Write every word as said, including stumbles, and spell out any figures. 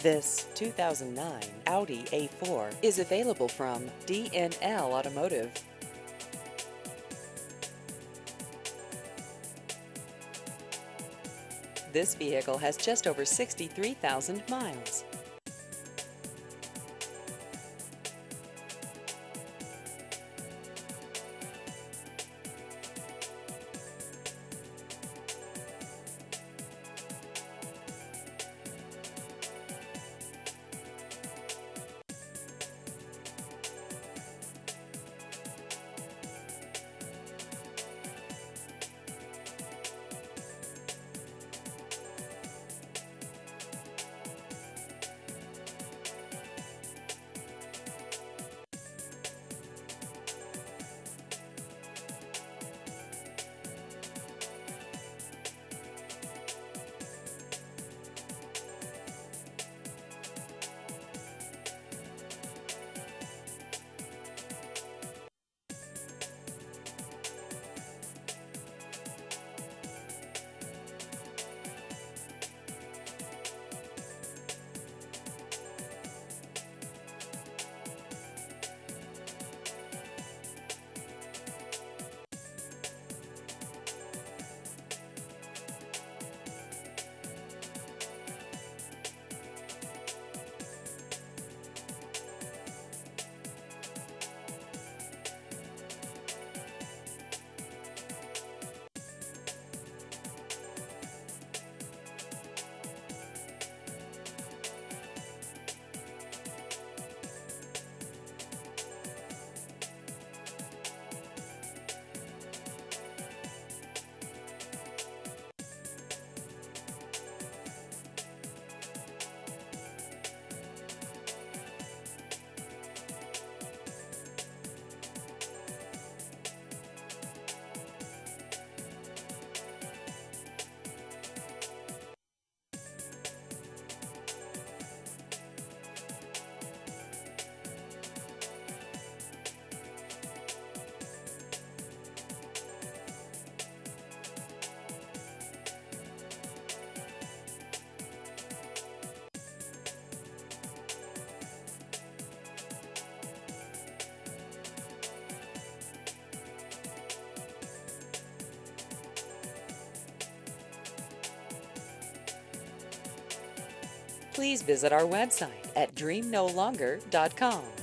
This two thousand nine Audi A four is available from D N L Automotive. This vehicle has just over sixty-three thousand miles. Please visit our website at dream no longer dot com.